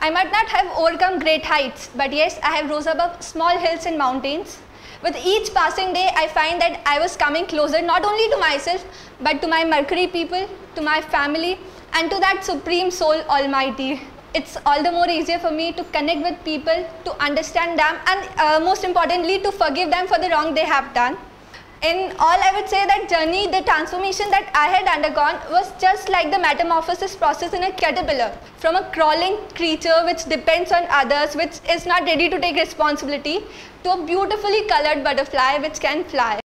I might not have overcome great heights, but yes, I have rose above small hills and mountains. With each passing day, I find that I was coming closer not only to myself, but to my Mercury people, to my family, and to that Supreme Soul Almighty. It's all the more easier for me to connect with people, to understand them, and most importantly, to forgive them for the wrong they have done. In all, I would say that journey, the transformation that I had undergone was just like the metamorphosis process in a caterpillar, from a crawling creature which depends on others, which is not ready to take responsibility, to a beautifully colored butterfly which can fly.